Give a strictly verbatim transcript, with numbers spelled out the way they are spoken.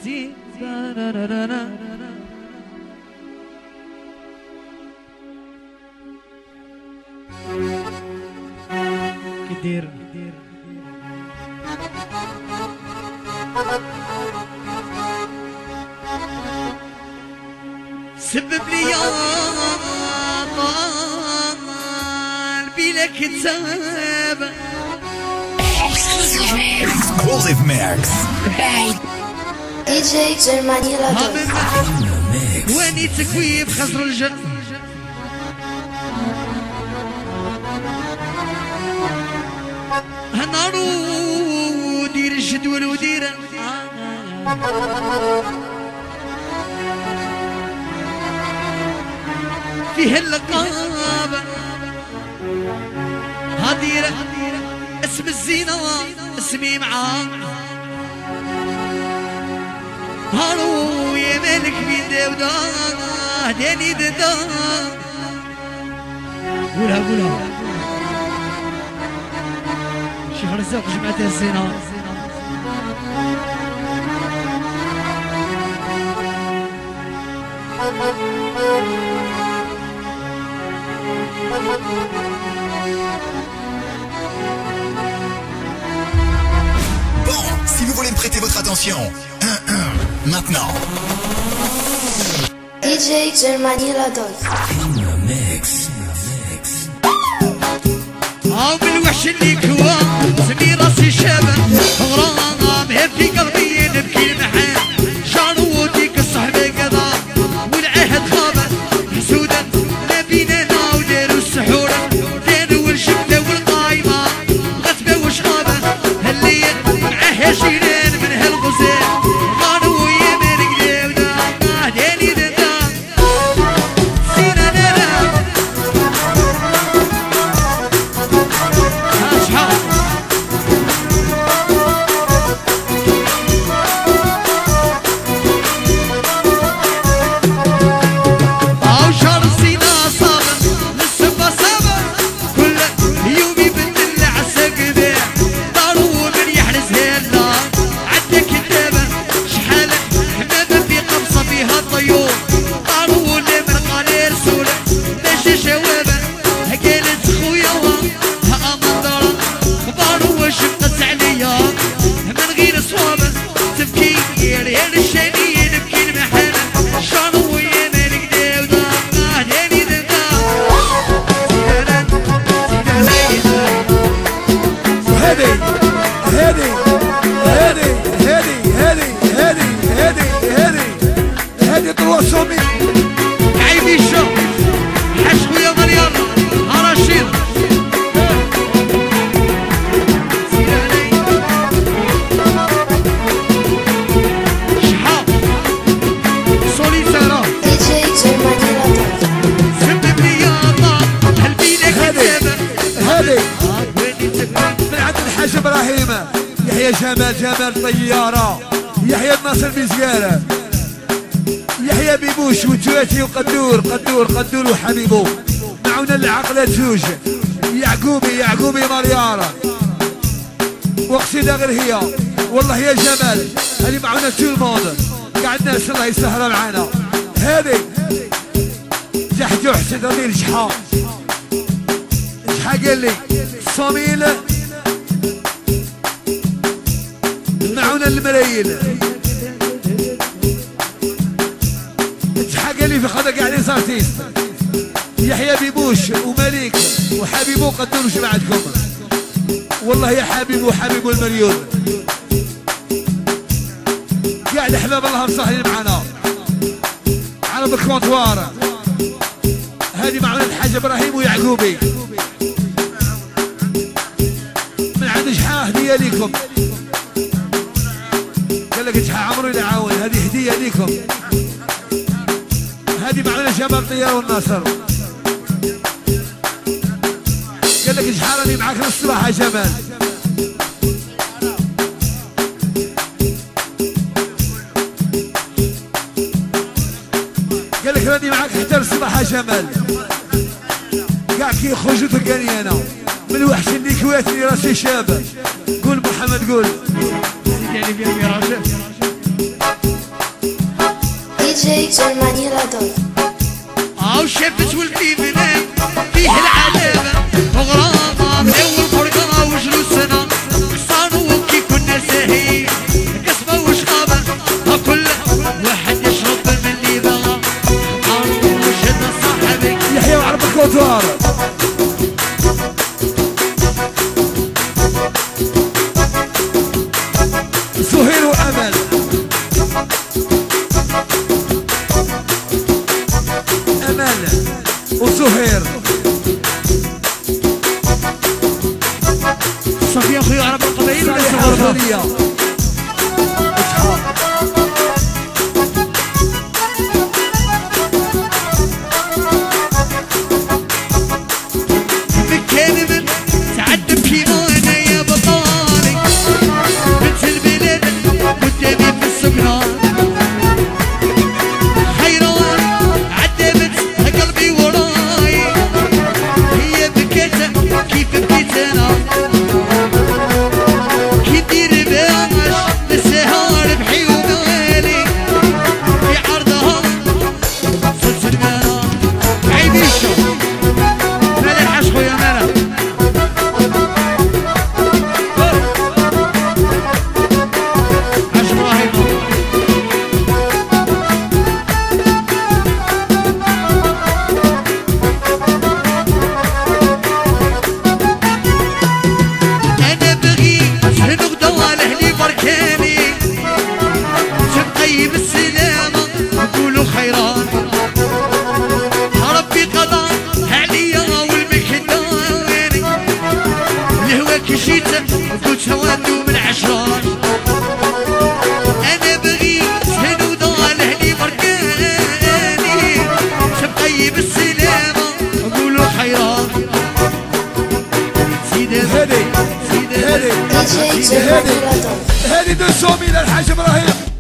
كدير سبب لي يا قلبي لك تساب Exclusive mix. دي جي جرماني رادو واني تكويف خزر الجن هنارو دير الجدول ودير فيه اللقاب هدير اسم الزينة اسمي معاه هارو يا ملك بين داودا هداني ددا قولها قولها شيخ رزاق جمعة الزينة Bon, si vous voulez me prêter votre attention, maintenant. دي جي جرماني رادو Mix. او بالوحش اللي كوا سمي راسي شابه غرام هبكي قلبي نبكي المحام شاروديك الصحبه قضا والعهد خابه حسودا نبينا وداروا السحوره داروا الشبده والقايمه غتبه وشخابه هالليل معاه جيران من هالغزال قالوا يا مالك داودا هداني ددا سينا لالا يحيى جمال جمال طيارة يحيى الناصر بزيارة يحيى بيبوش وتواتي وقدور قدور قدور وحبيبو معونا العقلة زوج يعقوبي يعقوبي مليارة وقصيدة غير هي والله يا جمال هذه معونا تو الموند قاعد الناس الله يسهرها معانا هذه جحجو حسين ضمير شحا شحا قال لي صميل معونا الملايين تحقق لي في خدق علي صارتيست يحيى بيبوش ومليك وحبيبو قدروا شو بعدكم والله يا حبيب وحبيب المليون قاعد احباب الله مصاحين معنا على بالكونتوار هذه معونا الحاج ابراهيم ويعقوبي من عند شحاه هديه ليكم قال لك شحال عمرو اللي عاون هذه هديه ليكم هذه معنا شباب طيار والناصر قال لك شحال راني معاك للصباح يا جمال قال لك راني معاك حتى للصباح يا جمال كاع كي يخرجوا تلقاني انا من الوحش اللي كواتني راسي شاب قول محمد قول يعني في المراجع جي جرماني لادور. او شافت ولدي منام فيه العذابة غرامة من اول فرقة وجلوسنا صاروا كي كنا ساهيين قسمة وشغابة كل واحد يشرب من اللي بغى عارفين وشدنا صاحبك يحيى وعرب الكوتوار. سهير وامل امل وسهير. صفية اخويا عرب القبائل ولا صالحة صغرها؟ وثانية اسحاق. مكان تعدم كيمانا يا بطالي بنت البلاد قدامي في السمران حيران عدمت قلبي وراي هي بكيت كيف بكيت انا كي دير باش نسهر بحي ومالي في عرضها صرت المانا عيبيشو مالح عاش خويا مالح عاش ابراهيم انا بغي نغدو على اهلي بركاني تبقي بالسلامة نقولوا خيران ربي قضى عليا والمكداني الهوا كي جيت قلت هوانو من عشران انا بغي نغدو على اهلي بركاني تبقي بالسلامة نقولوا خيران سيدي هذه سيدي هذه دي جي جرماني لادور. هذه دوسومي للحاج ابراهيم.